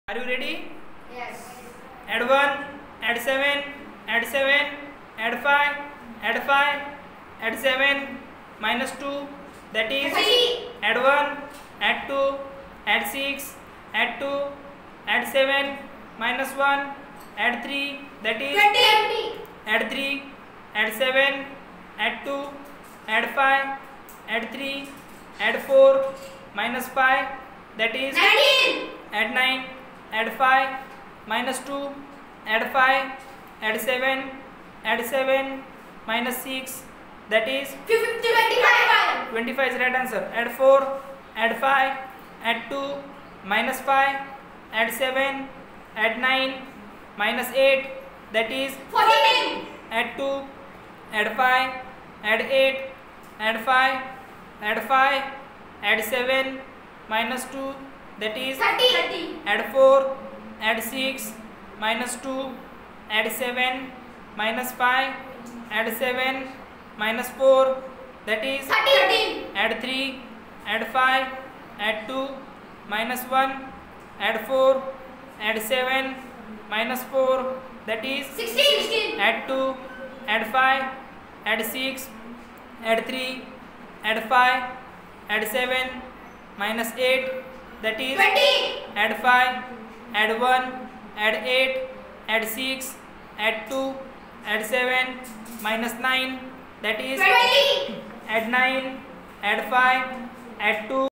Are you ready? Yes. Add 1, add 7, add 7, add 5, add 5, add 7, minus 2, that is 3. Add 1, add 2, add 6, add 2, add 7, minus 1, add 3, that is 20. Add 3, add 7, add 2, add 5, add 3, add 4, minus 5, that is 19. Add 9, add 5, minus 2, add 5, add 7, add 7, minus 6, that is 25. 25 is right answer. Add 4, add 5, add 2, minus 5, add 7, add 9, minus 8, that is 14. Add 2, add 5, add 8, add 5, add 5, add 7, minus 2, that is 30. Add 4, add 6, minus 2, add 7, minus 5, add 7, minus 4, that is 30. Add 3, add 5, add 2, minus 1, add 4, add 7, minus 4, that is 16. Add 2, add 5, add 6, add 3, add 5, add 7, minus 8, that is 20. Add 5, add 1, add 8, add 6, add 2, add 7, minus 9, that is 20. Add 9, add 5, add 2.